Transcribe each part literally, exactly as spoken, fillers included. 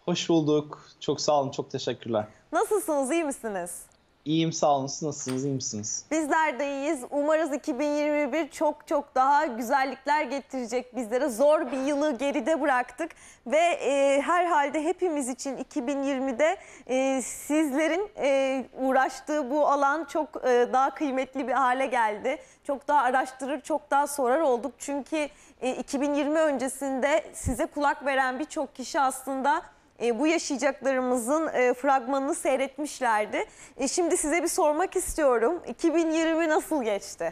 Hoş bulduk. Çok sağ olun, çok teşekkürler. Nasılsınız, iyi misiniz? İyiyim, sağ olun. Siz nasılsınız, iyi misiniz? Bizler de iyiyiz. Umarız iki bin yirmi bir çok çok daha güzellikler getirecek bizlere. Zor bir yılı geride bıraktık ve e, herhalde hepimiz için iki bin yirmide e, sizlerin e, uğraştığı bu alan çok e, daha kıymetli bir hale geldi. Çok daha araştırır, çok daha sorar olduk. Çünkü e, iki bin yirmi öncesinde size kulak veren birçok kişi aslında E, bu yaşayacaklarımızın e, fragmanını seyretmişlerdi. E, şimdi size bir sormak istiyorum. iki bin yirmi nasıl geçti?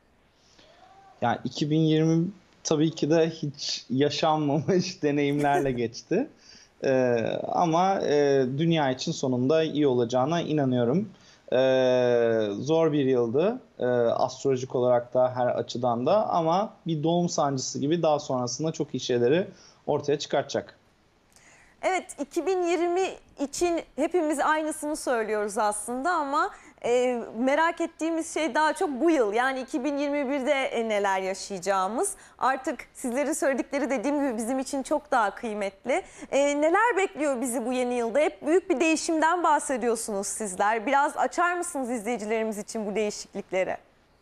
Yani iki bin yirmi tabii ki de hiç yaşanmamış deneyimlerle geçti. Ee, ama e, dünya için sonunda iyi olacağına inanıyorum. Ee, zor bir yıldı, e, astrolojik olarak da her açıdan da, ama bir doğum sancısı gibi daha sonrasında çok iyi şeyleri ortaya çıkartacak. Evet, iki bin yirmi için hepimiz aynısını söylüyoruz aslında ama e, merak ettiğimiz şey daha çok bu yıl. Yani iki bin yirmi birde e, neler yaşayacağımız. Artık sizlerin söyledikleri dediğim gibi bizim için çok daha kıymetli. E, neler bekliyor bizi bu yeni yılda? Hep büyük bir değişimden bahsediyorsunuz sizler. Biraz açar mısınız izleyicilerimiz için bu değişiklikleri?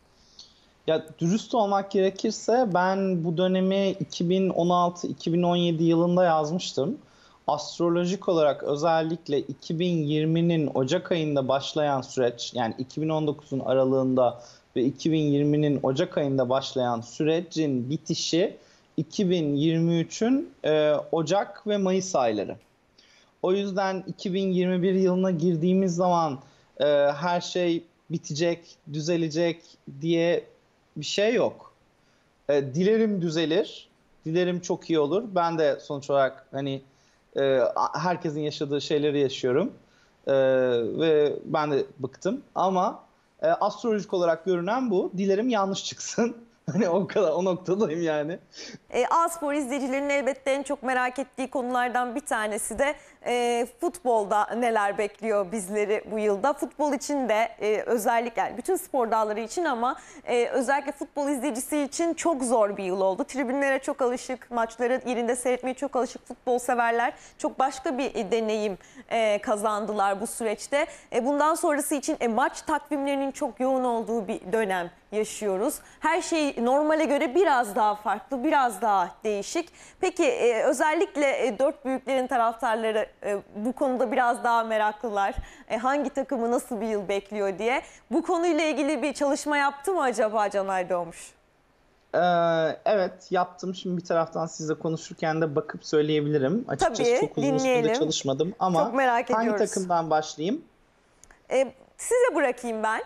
Ya dürüst olmak gerekirse ben bu dönemi iki bin on altı iki bin on yedi yılında yazmıştım. Astrolojik olarak özellikle iki bin yirminin Ocak ayında başlayan süreç, yani iki bin on dokuzun aralığında ve iki bin yirminin Ocak ayında başlayan sürecin bitişi iki bin yirmi üçün e, Ocak ve Mayıs ayları. O yüzden iki bin yirmi bir yılına girdiğimiz zaman e, her şey bitecek, düzelecek diye bir şey yok. E, dilerim düzelir, dilerim çok iyi olur. Ben de sonuç olarak hani e, herkesin yaşadığı şeyleri yaşıyorum. E, ve ben de bıktım. Ama e, astrolojik olarak görünen bu. Dilerim yanlış çıksın. Hani o kadar, o noktadayım yani. E, A-Spor izleyicilerinin elbette en çok merak ettiği konulardan bir tanesi de e, futbolda neler bekliyor bizleri bu yılda. Futbol için de e, özellikle, yani bütün spor dalları için ama e, özellikle futbol izleyicisi için çok zor bir yıl oldu. Tribünlere çok alışık, maçları yerinde seyretmeye çok alışık futbol severler çok başka bir e, deneyim e, kazandılar bu süreçte. E, bundan sonrası için e, maç takvimlerinin çok yoğun olduğu bir dönem yaşıyoruz. Her şey normale göre biraz daha farklı, biraz daha değişik. Peki e, özellikle e, dört büyüklerin taraftarları e, bu konuda biraz daha meraklılar. E, hangi takımı nasıl bir yıl bekliyor diye. Bu konuyla ilgili bir çalışma yaptı mı acaba Caner Doğmuş? Ee, evet, yaptım. Şimdi bir taraftan sizle konuşurken de bakıp söyleyebilirim. Açıkçası Tabii, çok uzun süredir dinleyelim. çalışmadım Çok ama merak hangi ediyoruz. takımdan başlayayım? E, size bırakayım ben.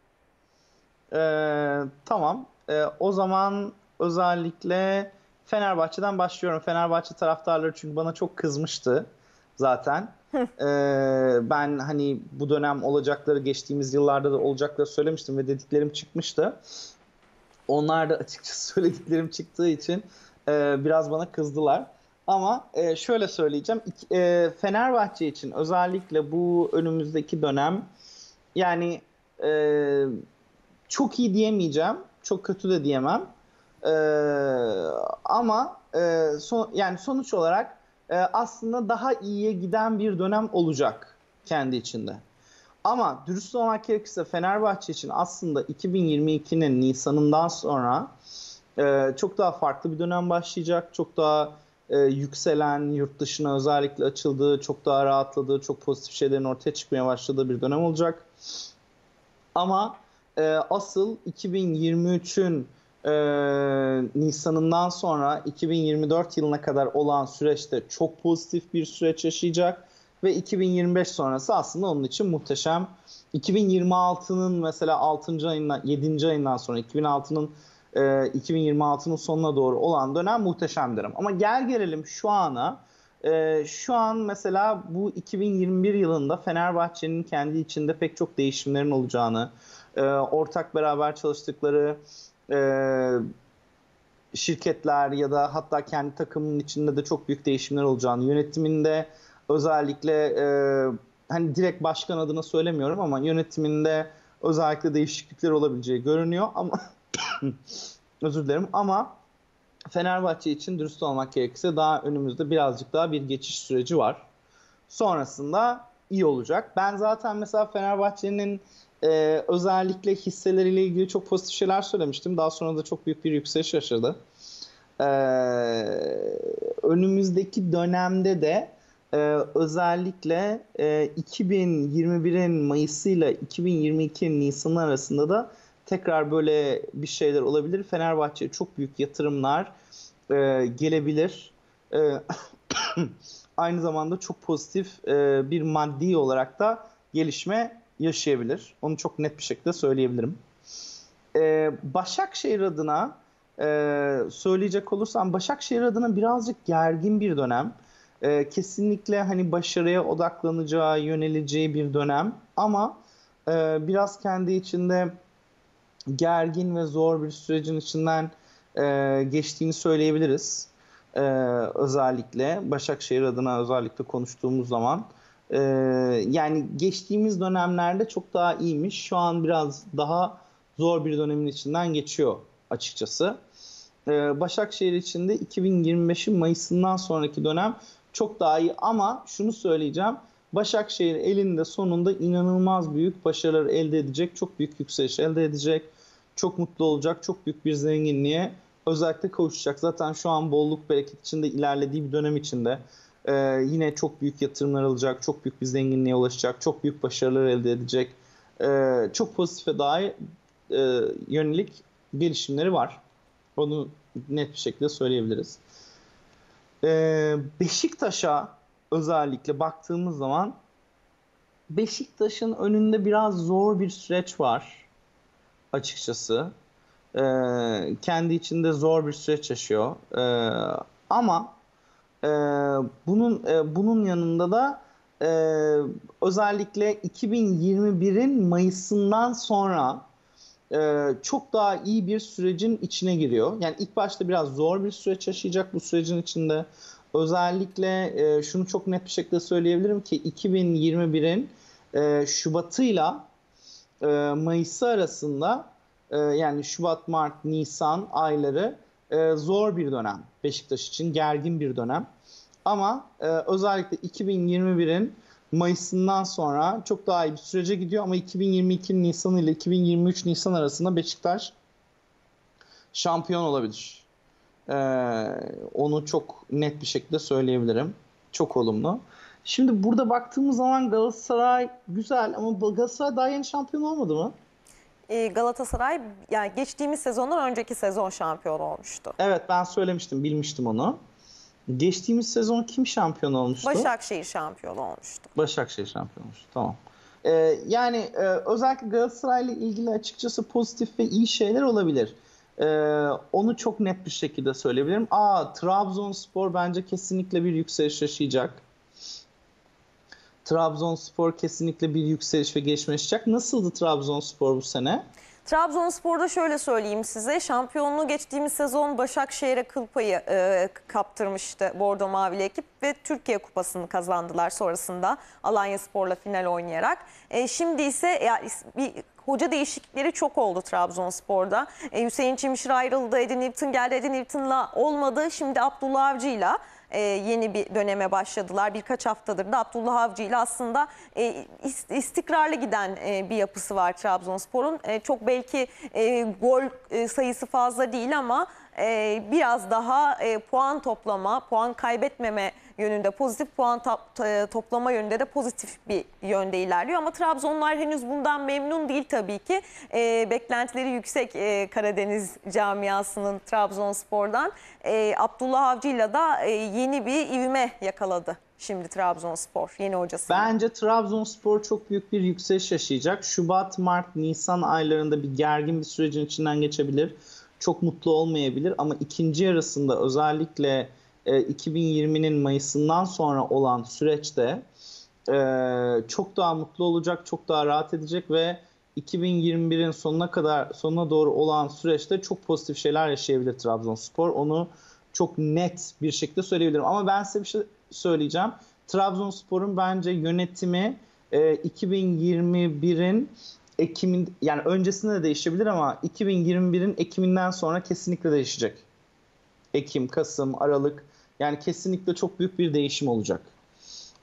Ee, tamam. Ee, o zaman özellikle Fenerbahçe'den başlıyorum. Fenerbahçe taraftarları çünkü bana çok kızmıştı zaten. Ee, ben hani bu dönem olacakları, geçtiğimiz yıllarda da olacakları söylemiştim ve dediklerim çıkmıştı. Onlar da açıkçası söylediklerim çıktığı için e, biraz bana kızdılar. Ama e, şöyle söyleyeceğim. İki- e, Fenerbahçe için özellikle bu önümüzdeki dönem, yani e, çok iyi diyemeyeceğim, çok kötü de diyemem. Ee, ama e, son, yani sonuç olarak e, aslında daha iyiye giden bir dönem olacak kendi içinde. Ama dürüst olmak gerekirse Fenerbahçe için aslında iki bin yirmi ikinin Nisan'ından sonra e, çok daha farklı bir dönem başlayacak. Çok daha e, yükselen, yurt dışına özellikle açıldığı, çok daha rahatladığı, çok pozitif şeylerin ortaya çıkmaya başladığı bir dönem olacak. Ama e, asıl iki bin yirmi üçün e, Nisan'ından sonra iki bin yirmi dört yılına kadar olan süreçte çok pozitif bir süreç yaşayacak ve iki bin yirmi beş sonrası aslında onun için muhteşem. iki bin yirmi altının mesela altıncı ayından yedinci ayından sonra iki bin altının e, iki bin yirmi altının sonuna doğru olan dönem muhteşem derim. Ama gel gelelim şu ana. Ee, şu an mesela bu iki bin yirmi bir yılında Fenerbahçe'nin kendi içinde pek çok değişimlerin olacağını, e, ortak beraber çalıştıkları e, şirketler ya da hatta kendi takımının içinde de çok büyük değişimler olacağını, yönetiminde özellikle e, hani direkt başkan adına söylemiyorum ama yönetiminde özellikle değişiklikler olabileceği görünüyor ama özür dilerim ama Fenerbahçe için dürüst olmak gerekirse daha önümüzde birazcık daha bir geçiş süreci var. sonrasında iyi olacak. Ben zaten mesela Fenerbahçe'nin e, özellikle hisseleriyle ilgili çok pozitif şeyler söylemiştim. Daha sonra da çok büyük bir yükseliş yaşadı. Ee, önümüzdeki dönemde de e, özellikle e, iki bin yirmi birin Mayısı ile iki bin yirmi ikinin Nisanı arasında da tekrar böyle bir şeyler olabilir. Fenerbahçe'ye çok büyük yatırımlar e, gelebilir. E, aynı zamanda çok pozitif e, bir maddi olarak da gelişme yaşayabilir. Onu çok net bir şekilde söyleyebilirim. E, Başakşehir adına Ee, söyleyecek olursam Başakşehir adına birazcık gergin bir dönem. Ee, kesinlikle hani başarıya odaklanacağı, yöneleceği bir dönem. Ama e, biraz kendi içinde gergin ve zor bir sürecin içinden e, geçtiğini söyleyebiliriz. Ee, özellikle Başakşehir adına özellikle konuştuğumuz zaman. Ee, yani geçtiğimiz dönemlerde çok daha iyiymiş. Şu an biraz daha zor bir dönemin içinden geçiyor açıkçası. Başakşehir için de iki bin yirmi beşin Mayıs'ından sonraki dönem çok daha iyi ama şunu söyleyeceğim. Başakşehir elinde sonunda inanılmaz büyük başarılar elde edecek, çok büyük yükseliş elde edecek, çok mutlu olacak, çok büyük bir zenginliğe özellikle kavuşacak. Zaten şu an bolluk bereket içinde ilerlediği bir dönem içinde ee, yine çok büyük yatırımlar alacak, çok büyük bir zenginliğe ulaşacak, çok büyük başarılar elde edecek. Ee, çok pozitife dair e, yönelik gelişimleri var. Onu net bir şekilde söyleyebiliriz. Ee, Beşiktaş'a özellikle baktığımız zaman Beşiktaş'ın önünde biraz zor bir süreç var açıkçası. Ee, kendi içinde zor bir süreç yaşıyor. Ee, ama e, bunun e, bunun yanında da e, özellikle iki bin yirmi birin Mayıs'ından sonra Ee, çok daha iyi bir sürecin içine giriyor. Yani ilk başta biraz zor bir süreç yaşayacak bu sürecin içinde. Özellikle e, şunu çok net bir şekilde söyleyebilirim ki iki bin yirmi birin e, Şubat'ıyla e, Mayıs'ı arasında e, yani Şubat, Mart, Nisan ayları e, zor bir dönem Beşiktaş için, gergin bir dönem. Ama e, özellikle iki bin yirmi birin Mayıs'ından sonra çok daha iyi bir sürece gidiyor ama iki bin yirmi iki Nisan ile iki bin yirmi üç Nisan arasında Beşiktaş şampiyon olabilir. Ee, onu çok net bir şekilde söyleyebilirim. Çok olumlu. Şimdi burada baktığımız zaman Galatasaray güzel ama Galatasaray daha yeni şampiyon olmadı mı? Galatasaray yani geçtiğimiz sezondan önceki sezon şampiyon olmuştu. Evet, ben söylemiştim, bilmiştim onu. Geçtiğimiz sezon kim şampiyon olmuştu? Başakşehir şampiyon olmuştu. Başakşehir şampiyon olmuştu. Tamam. Ee, yani e, özellikle Galatasaray'la ilgili açıkçası pozitif ve iyi şeyler olabilir. Ee, onu çok net bir şekilde söyleyebilirim. Aa, Trabzonspor bence kesinlikle bir yükseliş yaşayacak. Trabzonspor kesinlikle bir yükseliş ve gelişme yaşayacak. Nasıldı Trabzonspor bu sene? Trabzonspor'da şöyle söyleyeyim size, şampiyonluğu geçtiğimiz sezon Başakşehir'e kıl payı e, kaptırmıştı Bordo Mavili ekip ve Türkiye Kupası'nı kazandılar sonrasında Alanyaspor'la final oynayarak. E, şimdi ise yani bir hoca değişiklikleri çok oldu Trabzonspor'da. E, Hüseyin Çimşir ayrıldı, Edin İptin geldi, Edin İptin'la olmadı. Şimdi Abdullah Avcı'yla e, yeni bir döneme başladılar. Birkaç haftadır da Abdullah Avcı ile aslında e, istikrarlı giden e, bir yapısı var Trabzonspor'un. E, çok belki e, gol e, sayısı fazla değil ama e, biraz daha e, puan toplama, puan kaybetmeme yönünde, pozitif puan toplama yönünde de pozitif bir yönde ilerliyor. Ama Trabzonlar henüz bundan memnun değil tabii ki. E, beklentileri yüksek e, Karadeniz camiasının Trabzonspor'dan. E, Abdullah Avcı'yla da e, yeni bir ivme yakaladı şimdi Trabzonspor, yeni hocası. Bence Trabzonspor çok büyük bir yükseliş yaşayacak. Şubat, Mart, Nisan aylarında bir gergin bir sürecin içinden geçebilir. Çok mutlu olmayabilir ama ikinci yarısında özellikle iki bin yirminin Mayıs'ından sonra olan süreçte çok daha mutlu olacak, çok daha rahat edecek ve iki bin yirmi birin sonuna kadar sonuna doğru olan süreçte çok pozitif şeyler yaşayabilir Trabzonspor. Onu çok net bir şekilde söyleyebilirim. Ama ben size bir şey söyleyeceğim. Trabzonspor'un bence yönetimi iki bin yirmi birin Ekim'in, yani öncesinde de değişebilir ama iki bin yirmi birin Ekim'inden sonra kesinlikle değişecek. Ekim, Kasım, Aralık, yani kesinlikle çok büyük bir değişim olacak.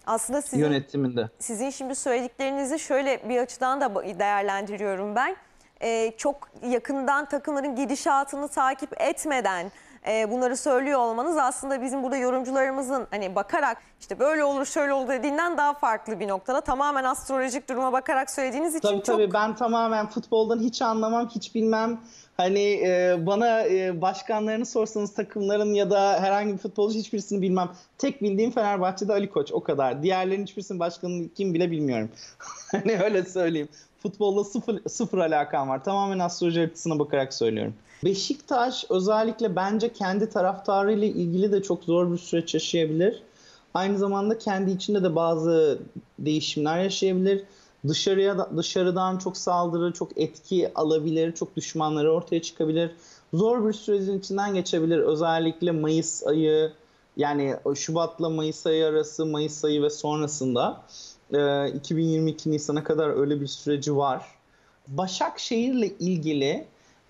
Aslında sizin, yönetiminde. sizin şimdi söylediklerinizi şöyle bir açıdan da değerlendiriyorum ben. Ee, çok yakından takımların gidişatını takip etmeden e, bunları söylüyor olmanız aslında bizim burada yorumcularımızın hani bakarak işte böyle olur şöyle olur dediğinden daha farklı bir noktada. Tamamen astrolojik duruma bakarak söylediğiniz için Tabii çok... tabii, ben tamamen futboldan hiç anlamam, hiç bilmem. Hani e, bana e, başkanlarını sorsanız takımların ya da herhangi bir futbolcu hiçbirisini bilmem. Tek bildiğim Fenerbahçe'de Ali Koç, o kadar. Diğerlerinin hiçbirisinin başkanını kim bile bilmiyorum. Hani öyle söyleyeyim. Futbolla sıfır, sıfır alakam var. Tamamen astroloji haritasına bakarak söylüyorum. Beşiktaş özellikle bence kendi taraftarıyla ilgili de çok zor bir süreç yaşayabilir. Aynı zamanda kendi içinde de bazı değişimler yaşayabilir. Dışarıya dışarıdan çok saldırı, çok etki alabilir, çok düşmanları ortaya çıkabilir. Zor bir sürecin içinden geçebilir. Özellikle Mayıs ayı, yani Şubat'la Mayıs ayı arası, Mayıs ayı ve sonrasında iki bin yirmi iki Nisan'a kadar öyle bir süreci var. Başakşehir'le ilgili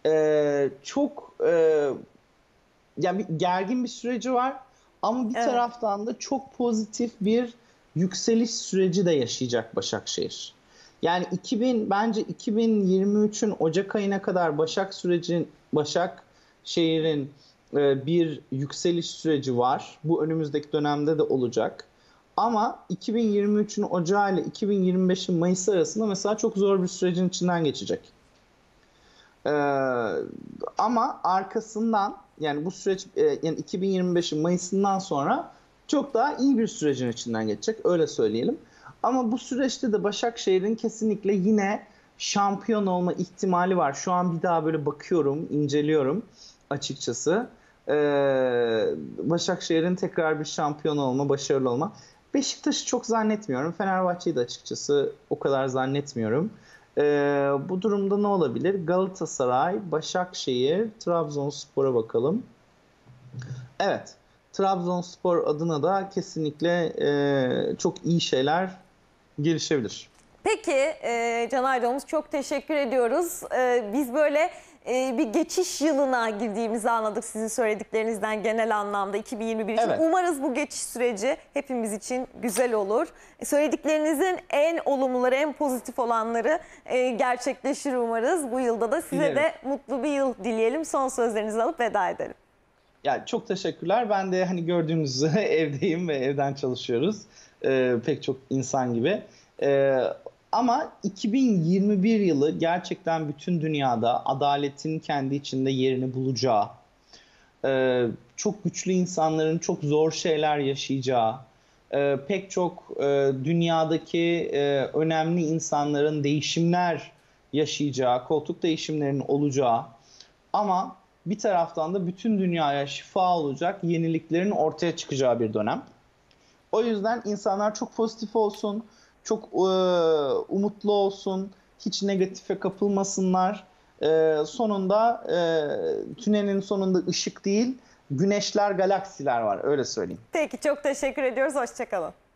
çok yani bir gergin bir süreci var. Ama bir Evet. taraftan da çok pozitif bir yükseliş süreci de yaşayacak Başakşehir. Yani iki bin bence iki bin yirmi üçün Ocak ayına kadar Başak sürecin Başakşehir'in e, bir yükseliş süreci var. Bu önümüzdeki dönemde de olacak. Ama iki bin yirmi üçün Ocağı ile iki bin yirmi beşin Mayıs arasında mesela çok zor bir sürecin içinden geçecek. Ee, ama arkasından yani bu süreç e, yani iki bin yirmi beşin Mayıs'ından sonra çok daha iyi bir sürecin içinden geçecek, öyle söyleyelim. Ama bu süreçte de Başakşehir'in kesinlikle yine şampiyon olma ihtimali var. Şu an bir daha böyle bakıyorum, inceliyorum açıkçası. Ee, Başakşehir'in tekrar bir şampiyon olma, başarılı olma. Beşiktaş'ı çok zannetmiyorum. Fenerbahçe'yi de açıkçası o kadar zannetmiyorum. Ee, bu durumda ne olabilir? Galatasaray, Başakşehir, Trabzonspor'a bakalım. Evet, Trabzonspor adına da kesinlikle e, çok iyi şeyler gelişebilir. Peki e, Can Aydınus, çok teşekkür ediyoruz. E, biz böyle e, bir geçiş yılına girdiğimizi anladık sizin söylediklerinizden genel anlamda iki bin yirmi bir için. Evet. Umarız bu geçiş süreci hepimiz için güzel olur. E, söylediklerinizin en olumluları, en pozitif olanları e, gerçekleşir umarız. Bu yılda da size Dilerim. de mutlu bir yıl dileyelim. Son sözlerinizi alıp veda edelim. Yani çok teşekkürler. Ben de hani gördüğünüz üzere evdeyim ve evden çalışıyoruz. Ee, pek çok insan gibi. Ee, ama iki bin yirmi bir yılı gerçekten bütün dünyada adaletin kendi içinde yerini bulacağı, e, çok güçlü insanların çok zor şeyler yaşayacağı, e, pek çok e, dünyadaki e, önemli insanların değişimler yaşayacağı, koltuk değişimlerinin olacağı, ama bir taraftan da bütün dünyaya şifa olacak yeniliklerin ortaya çıkacağı bir dönem. O yüzden insanlar çok pozitif olsun, çok e, umutlu olsun, hiç negatife kapılmasınlar. E, sonunda e, tünelin sonunda ışık değil, güneşler, galaksiler var, öyle söyleyeyim. Peki, çok teşekkür ediyoruz. Hoşça kalın.